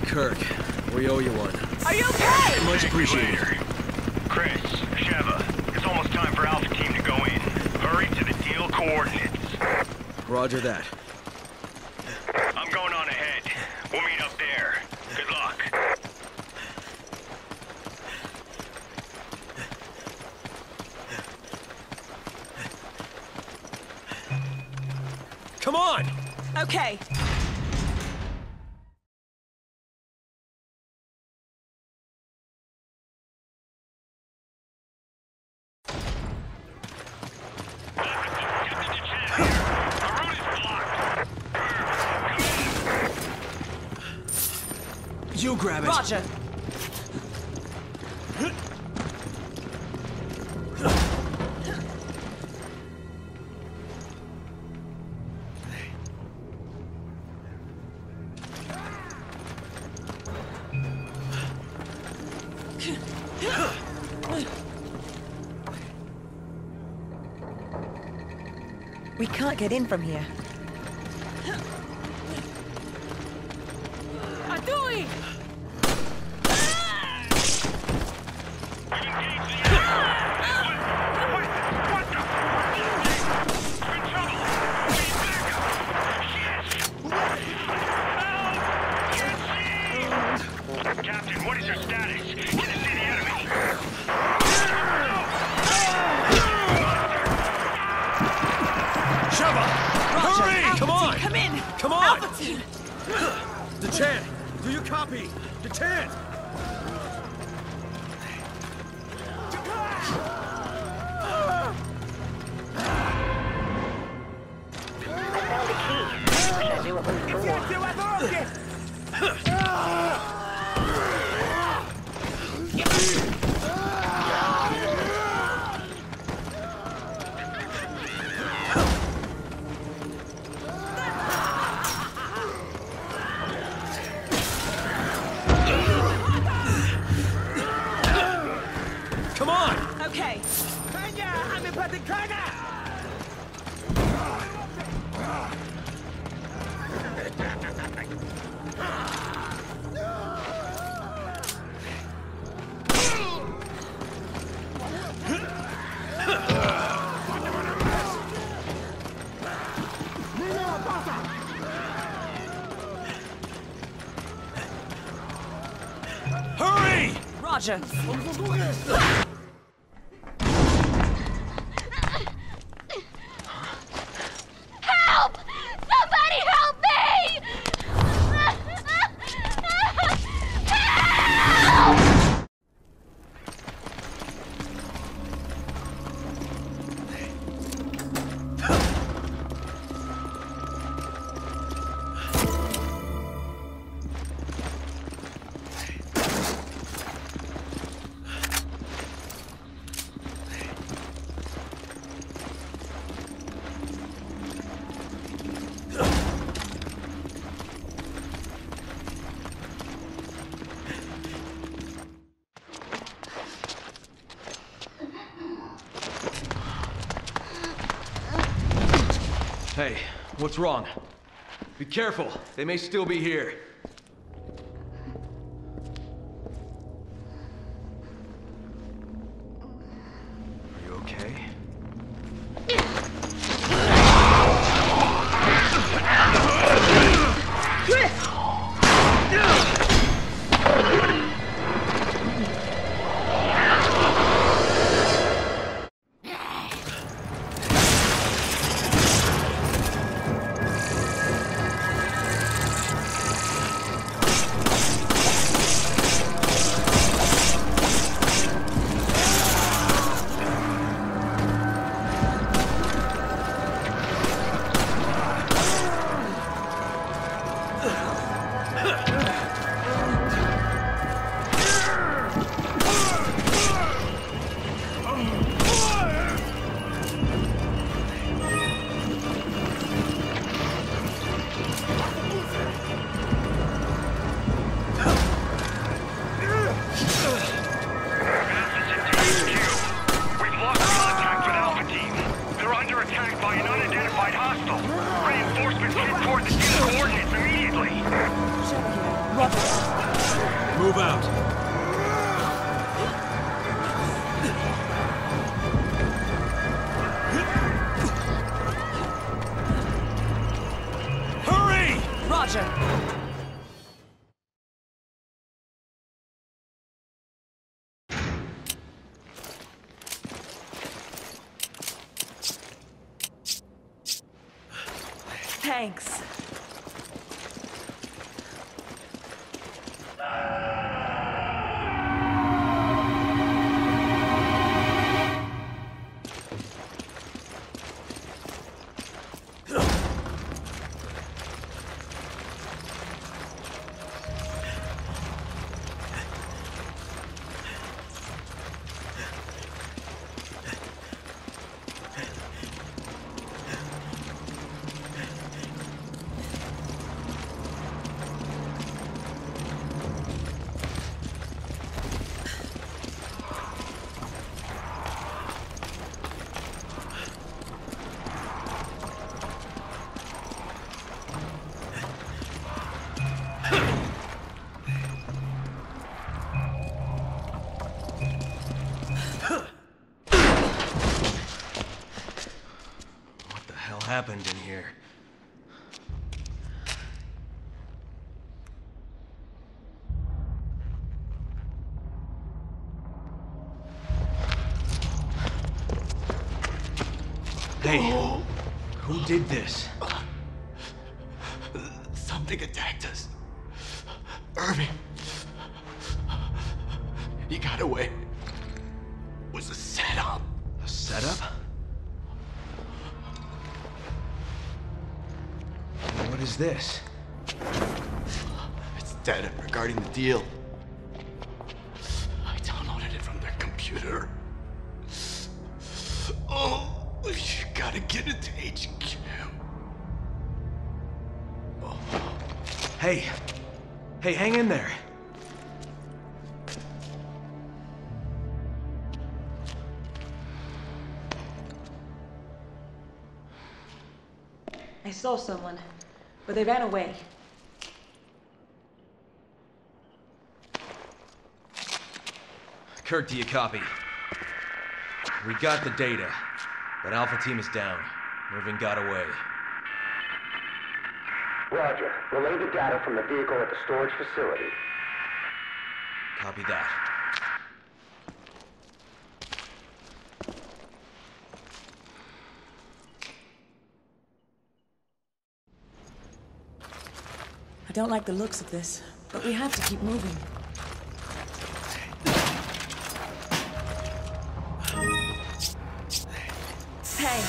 Kirk. We owe you one. Are you okay? Much appreciated. Chris, Sheva, it's almost time for Alpha Team to go in. Hurry to the deal coordinates. Roger that. I'm going on ahead. We'll meet up there. Good luck. Come on! Okay. You grab it. Roger. We can't get in from here. Adui! Captain, what is your status? Can you see the enemy? Sheva! Hurry! Alpha Come on! team, come in! Come on! Alpha team! Dechant! Do you copy? Dechant! Come on! Okay. Hurry! Roger. Help! Somebody help me! Help! Hey, what's wrong? Be careful. They may still be here. Are you okay? Move out. Hurry! Roger. Thanks. Happened in here? Hey, who did this? Something attacked us. Irving. He got away. It was a setup. A setup? What is this? It's data regarding the deal. I downloaded it from their computer. Oh, you gotta get it to HQ. Oh. Hey, hang in there. I saw someone, but they ran away. Kirk, do you copy? We got the data, but Alpha Team is down. Irving got away. Roger. Relay the data from the vehicle at the storage facility. Copy that. I don't like the looks of this, but we have to keep moving. Hey!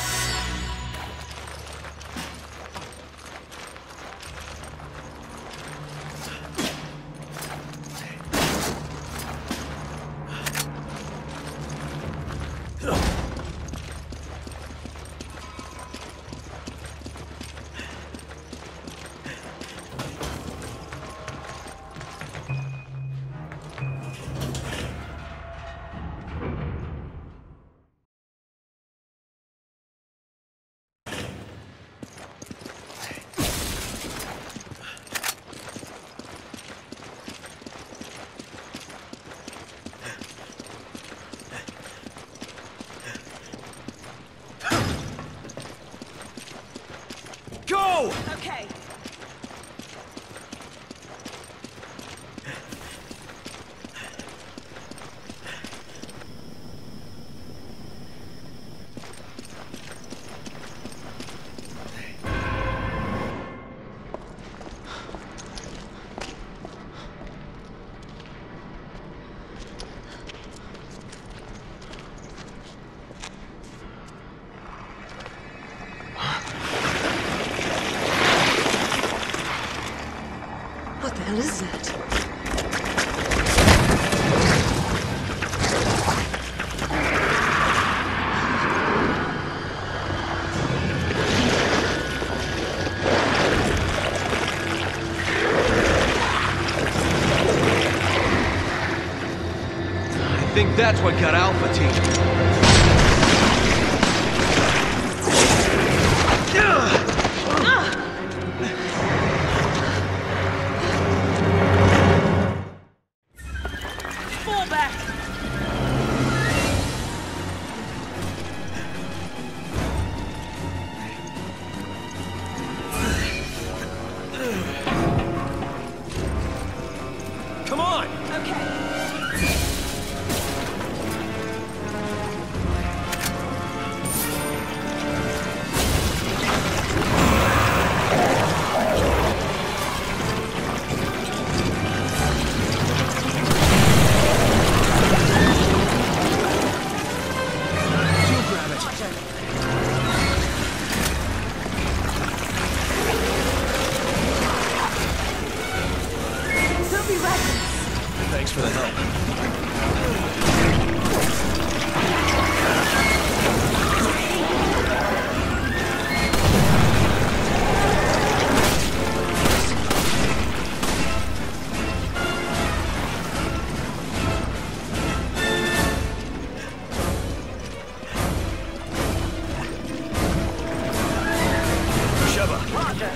Go! Okay. What the hell is that? I think that's what got Alpha Team. Roger.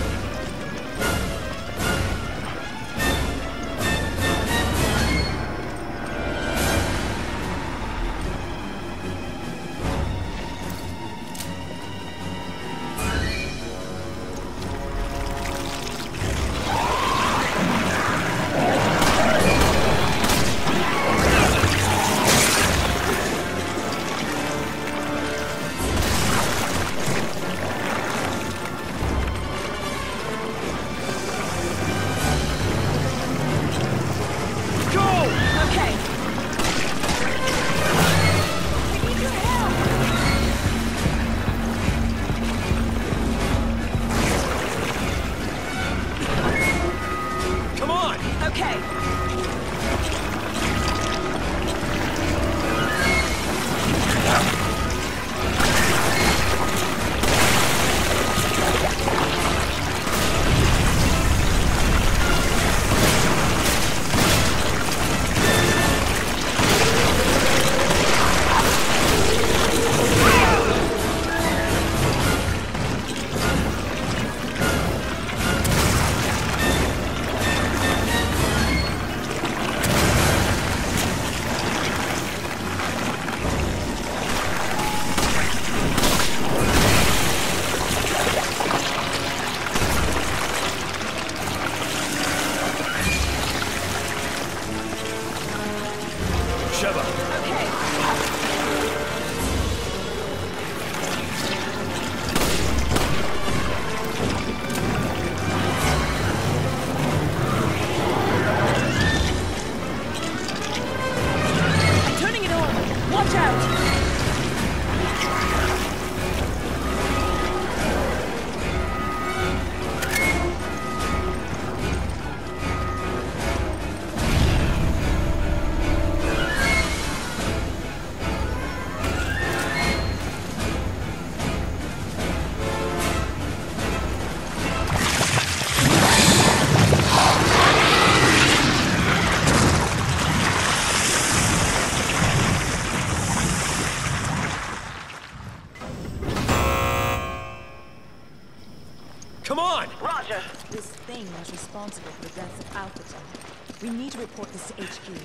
Come on! Roger! This thing was responsible for the deaths of Alpha Team. We need to report this to HQ.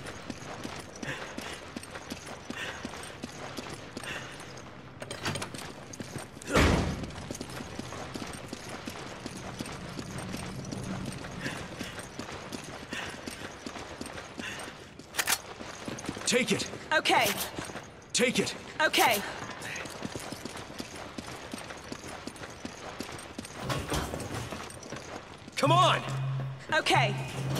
Take it! Okay. Take it! Okay. Come on! Okay.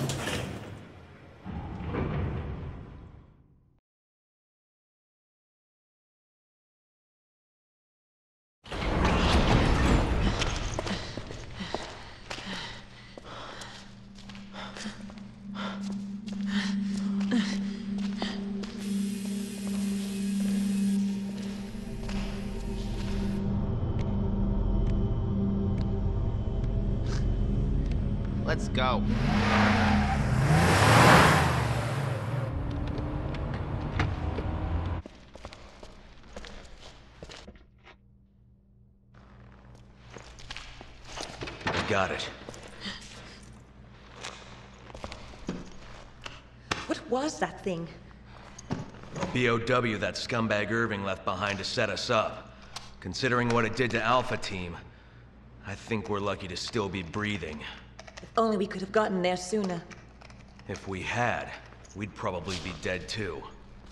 Let's go. Got it. What was that thing? BOW that scumbag Irving left behind to set us up. Considering what it did to Alpha Team, I think we're lucky to still be breathing. If only we could have gotten there sooner. If we had, we'd probably be dead too.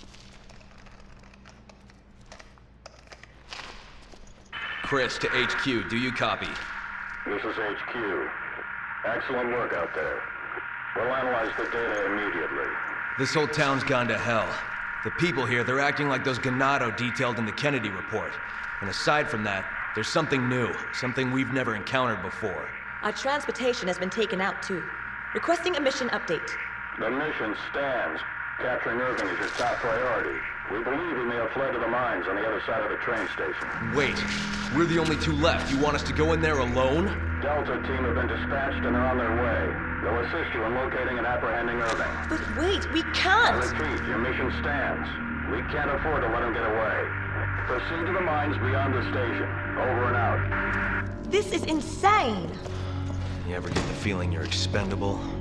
Chris, to HQ, do you copy? This is HQ. Excellent work out there. We'll analyze the data immediately. This whole town's gone to hell. The people here, they're acting like those Ganado detailed in the Kennedy report. And aside from that, there's something new, something we've never encountered before. Our transportation has been taken out too. Requesting a mission update. The mission stands. Capturing Irving is your top priority. We believe he may have fled to the mines on the other side of the train station. Wait, we're the only two left. You want us to go in there alone? Delta team have been dispatched and are on their way. They'll assist you in locating and apprehending Irving. But wait, we I can't! repeat, your mission stands. We can't afford to let him get away. Proceed to the mines beyond the station. Over and out. This is insane! You ever get the feeling you're expendable?